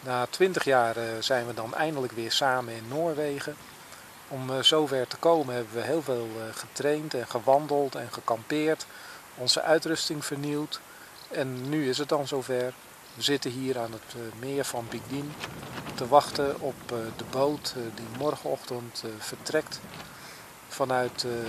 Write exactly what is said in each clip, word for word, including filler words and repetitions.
Na twintig jaar uh, zijn we dan eindelijk weer samen in Noorwegen. Om uh, zover te komen hebben we heel veel uh, getraind en gewandeld en gekampeerd. Onze uitrusting vernieuwd. En nu is het dan zover. We zitten hier aan het uh, meer van Bygdin te wachten op uh, de boot uh, die morgenochtend uh, vertrekt vanuit uh,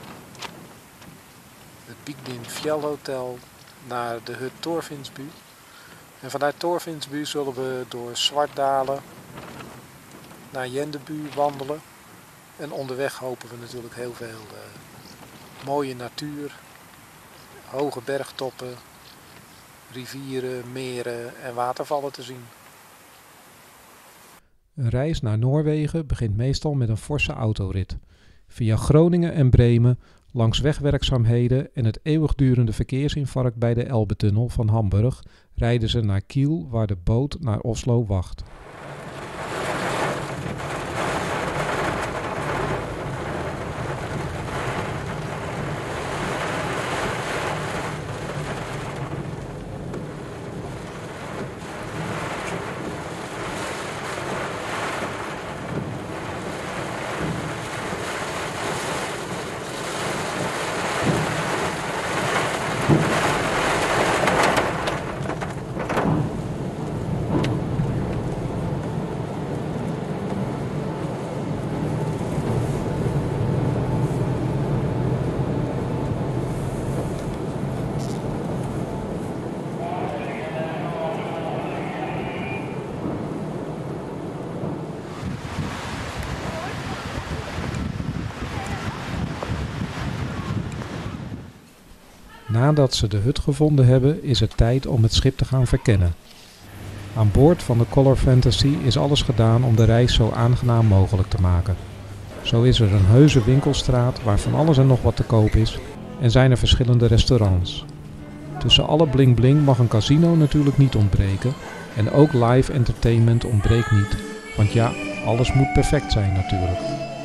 het Bygdin Fjellhotel naar de hut Torfinsbu. En vanuit Torfinsbu zullen we door Svartdalen naar Jendebu wandelen. En onderweg hopen we natuurlijk heel veel uh, mooie natuur, hoge bergtoppen, rivieren, meren en watervallen te zien. Een reis naar Noorwegen begint meestal met een forse autorit. Via Groningen en Bremen, langs wegwerkzaamheden en het eeuwigdurende verkeersinfarct bij de Elbetunnel van Hamburg rijden ze naar Kiel, waar de boot naar Oslo wacht. Nadat ze de hut gevonden hebben, is het tijd om het schip te gaan verkennen. Aan boord van de Color Fantasy is alles gedaan om de reis zo aangenaam mogelijk te maken. Zo is er een heuse winkelstraat waar van alles en nog wat te koop is en zijn er verschillende restaurants. Tussen alle bling bling mag een casino natuurlijk niet ontbreken en ook live entertainment ontbreekt niet, want ja, alles moet perfect zijn natuurlijk.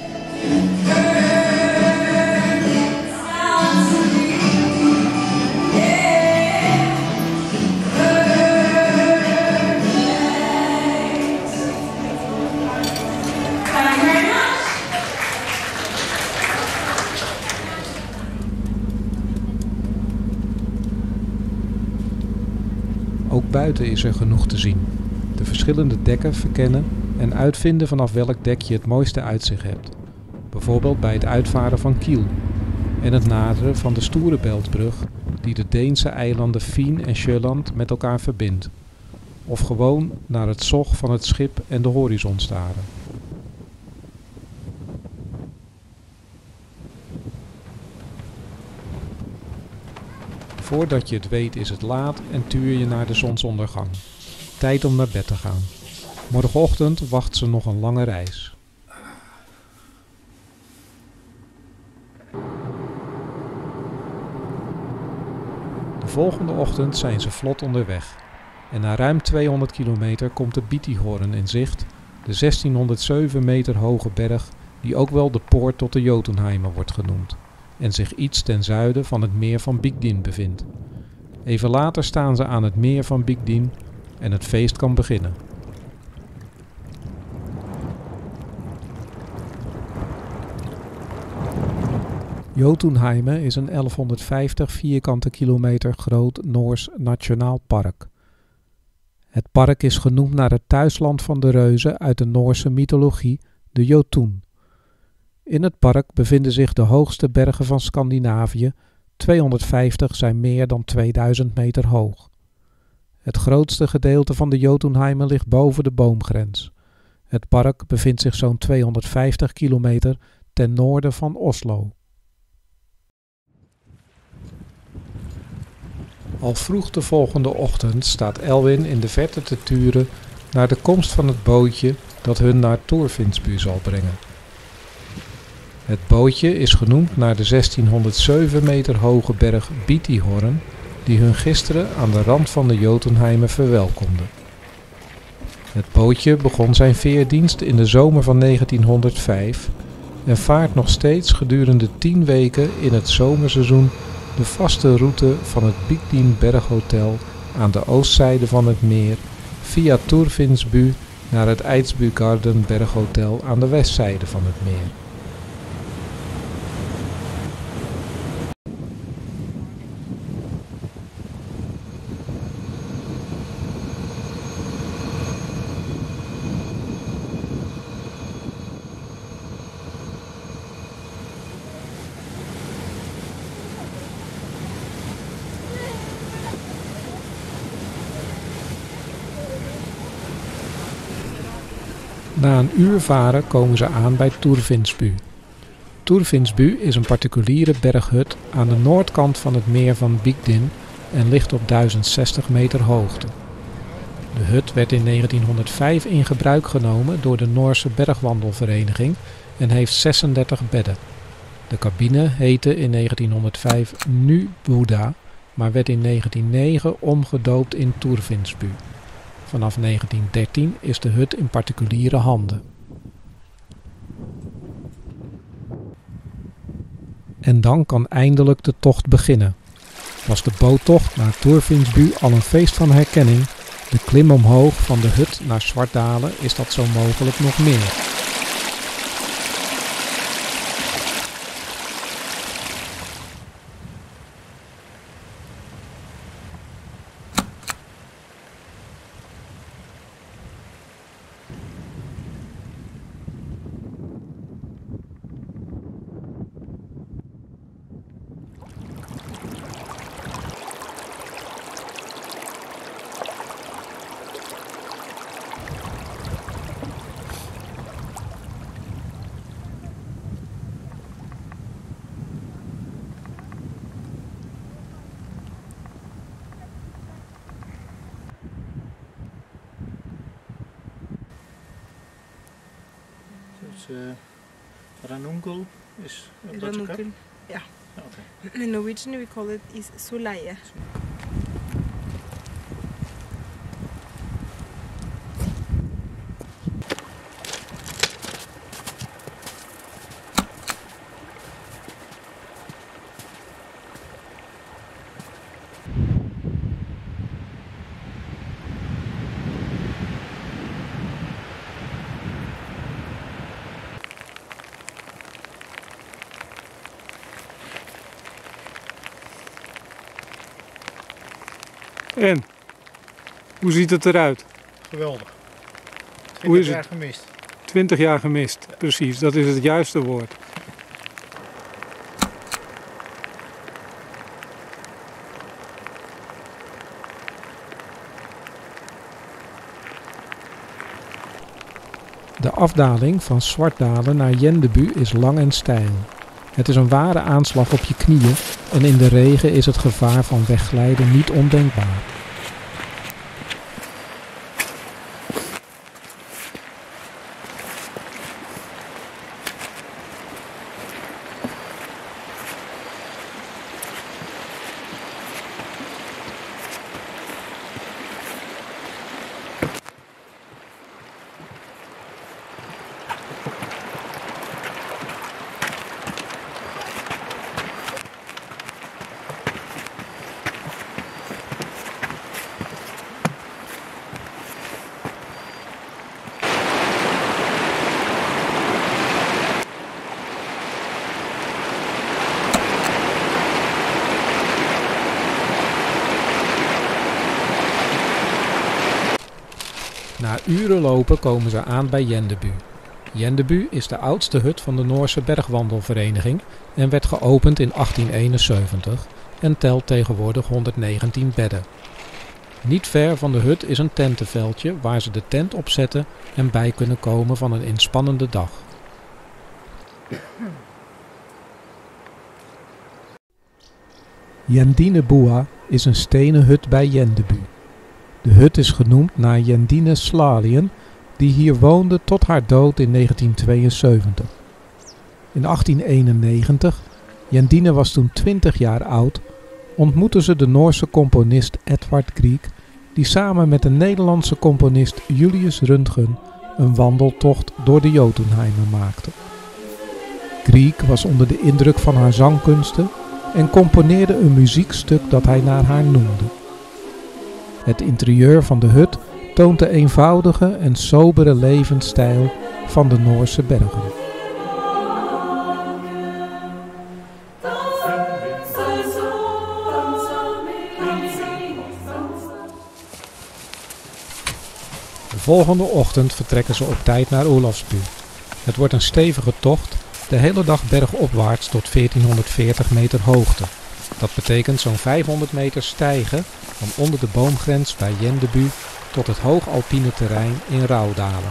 Ook buiten is er genoeg te zien. De verschillende dekken verkennen en uitvinden vanaf welk dek je het mooiste uitzicht hebt. Bijvoorbeeld bij het uitvaren van Kiel en het naderen van de Storebæltsbrug die de Deense eilanden Fyn en Sjælland met elkaar verbindt. Of gewoon naar het zog van het schip en de horizon staren. Voordat je het weet is het laat en tuur je naar de zonsondergang. Tijd om naar bed te gaan. Morgenochtend wacht ze nog een lange reis. De volgende ochtend zijn ze vlot onderweg. En na ruim tweehonderd kilometer komt de Bitihoren in zicht, de zestienhonderdzeven meter hoge berg die ook wel de poort tot de Jotunheimen wordt genoemd en zich iets ten zuiden van het meer van Bygdin bevindt. Even later staan ze aan het meer van Bygdin en het feest kan beginnen. Jotunheimen is een elfhonderdvijftig vierkante kilometer groot Noors nationaal park. Het park is genoemd naar het thuisland van de reuzen uit de Noorse mythologie, de Jotun. In het park bevinden zich de hoogste bergen van Scandinavië, tweehonderdvijftig zijn meer dan tweeduizend meter hoog. Het grootste gedeelte van de Jotunheimen ligt boven de boomgrens. Het park bevindt zich zo'n tweehonderdvijftig kilometer ten noorden van Oslo. Al vroeg de volgende ochtend staat Elwin in de verte te turen naar de komst van het bootje dat hun naar Torfinsbu zal brengen. Het bootje is genoemd naar de zestienhonderdzeven meter hoge berg Bitihoren, die hun gisteren aan de rand van de Jotunheimen verwelkomde. Het bootje begon zijn veerdienst in de zomer van negentienhonderdvijf en vaart nog steeds gedurende tien weken in het zomerseizoen de vaste route van het Bygdin Berghotel aan de oostzijde van het meer via Torfinsbu naar het Eidsbugarden Berghotel aan de westzijde van het meer. Na een uur varen komen ze aan bij Torfinsbu. Torfinsbu is een particuliere berghut aan de noordkant van het meer van Bygdin en ligt op duizend zestig meter hoogte. De hut werd in negentienhonderdvijf in gebruik genomen door de Noorse bergwandelvereniging en heeft zesendertig bedden. De cabine heette in negentienhonderdvijf Nu Buddha, maar werd in negentienhonderdnegen omgedoopt in Torfinsbu. Vanaf negentiendertien is de hut in particuliere handen. En dan kan eindelijk de tocht beginnen. Was de boottocht naar Torfinsbu al een feest van herkenning, de klim omhoog van de hut naar Svartdalen is dat zo mogelijk nog meer. Dus, uh, Ranunkel is een Ranunkel, ja. Okay. In Norwegian we call it is soleie. En? Hoe ziet het eruit? Geweldig. Hoe is twintig jaar het? gemist. twintig jaar gemist, ja. Precies, dat is het juiste woord. De afdaling van Svartdalen naar Jendebu is lang en steil. Het is een ware aanslag op je knieën en in de regen is het gevaar van wegglijden niet ondenkbaar. Na uren lopen komen ze aan bij Jendebu. Jendebu is de oudste hut van de Noorse bergwandelvereniging en werd geopend in achttien eenenzeventig en telt tegenwoordig honderdnegentien bedden. Niet ver van de hut is een tentenveldje waar ze de tent opzetten en bij kunnen komen van een inspannende dag. Jendine Bua is een stenen hut bij Jendebu. De hut is genoemd naar Jendine Slalien, die hier woonde tot haar dood in negentien tweeënzeventig. In achttien eenennegentig, Jendine was toen twintig jaar oud, ontmoette ze de Noorse componist Edvard Grieg, die samen met de Nederlandse componist Julius Röntgen een wandeltocht door de Jotunheimen maakte. Grieg was onder de indruk van haar zangkunsten en componeerde een muziekstuk dat hij naar haar noemde. Het interieur van de hut toont de eenvoudige en sobere levensstijl van de Noorse bergen. De volgende ochtend vertrekken ze op tijd naar Olavsbu. Het wordt een stevige tocht, de hele dag bergopwaarts tot veertienhonderdveertig meter hoogte. Dat betekent zo'n vijfhonderd meter stijgen van onder de boomgrens bij Jendebu tot het hoogalpine terrein in Raudalen.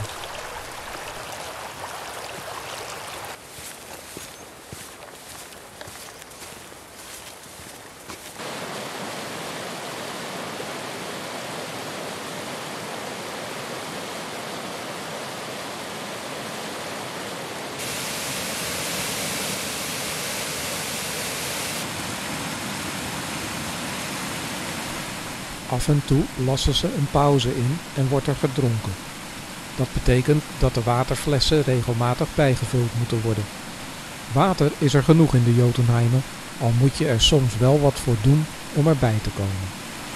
Af en toe lassen ze een pauze in en wordt er gedronken. Dat betekent dat de waterflessen regelmatig bijgevuld moeten worden. Water is er genoeg in de Jotunheimen, al moet je er soms wel wat voor doen om erbij te komen.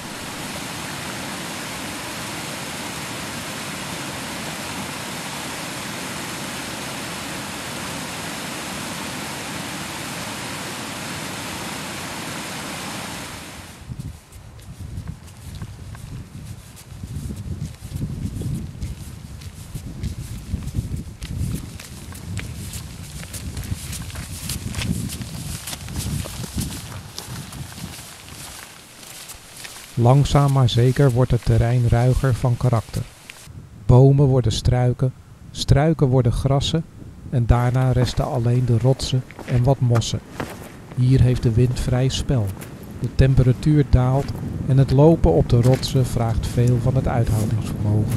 Langzaam maar zeker wordt het terrein ruiger van karakter. Bomen worden struiken, struiken worden grassen en daarna resten alleen de rotsen en wat mossen. Hier heeft de wind vrij spel. De temperatuur daalt en het lopen op de rotsen vraagt veel van het uithoudingsvermogen.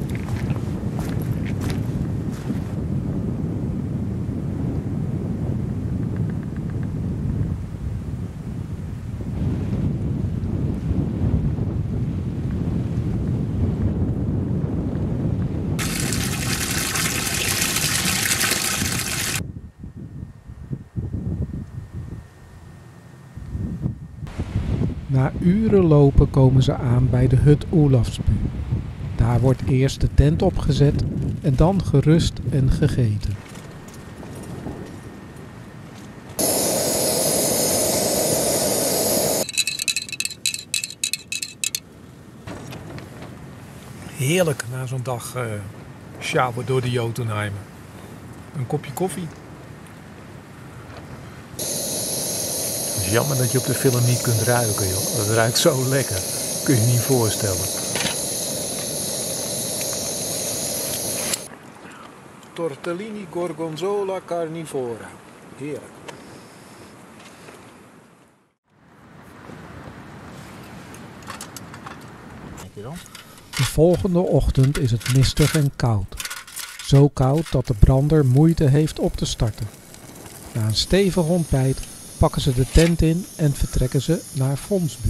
Na uren lopen komen ze aan bij de hut Olavsbu. Daar wordt eerst de tent opgezet en dan gerust en gegeten. Heerlijk na zo'n dag uh, sjouwen door de Jotunheimen. Een kopje koffie. Het is jammer dat je op de film niet kunt ruiken, joh. Dat ruikt zo lekker. Kun je je niet voorstellen. Tortellini gorgonzola carnivora. Heerlijk. De volgende ochtend is het mistig en koud. Zo koud dat de brander moeite heeft op te starten. Na een stevig ontbijt pakken ze de tent in en vertrekken ze naar Fonsbu.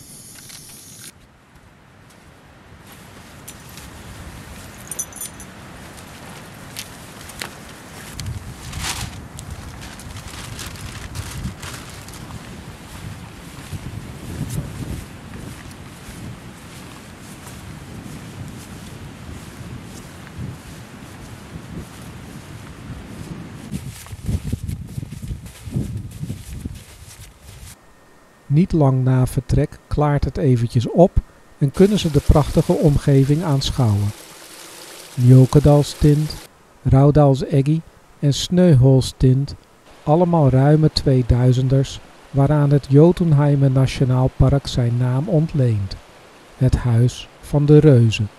Niet lang na vertrek klaart het eventjes op en kunnen ze de prachtige omgeving aanschouwen. Mjökedalstint, Raudalseggi en Snøhulstint, allemaal ruime tweeduizenders, waaraan het Jotunheimen Nationaal Park zijn naam ontleent. Het huis van de reuzen.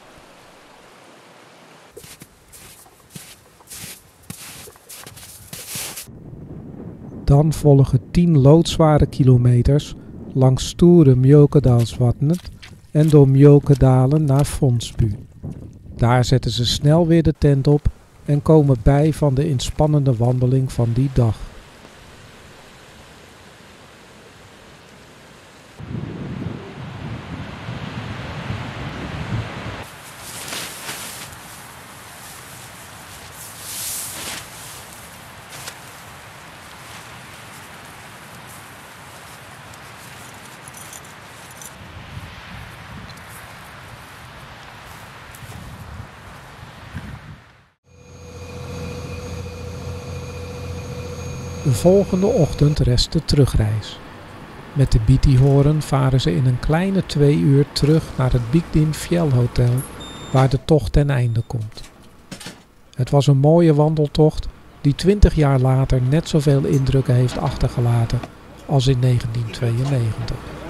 Dan volgen tien loodzware kilometers langs stoere Mjökedalsvatnet en door Mjökedalen naar Fonsbu. Daar zetten ze snel weer de tent op en komen bij van de inspannende wandeling van die dag. De volgende ochtend rest de terugreis. Met de Bitihoren varen ze in een kleine twee uur terug naar het Bygdin Fjellhotel, waar de tocht ten einde komt. Het was een mooie wandeltocht die twintig jaar later net zoveel indrukken heeft achtergelaten als in negentien tweeënnegentig.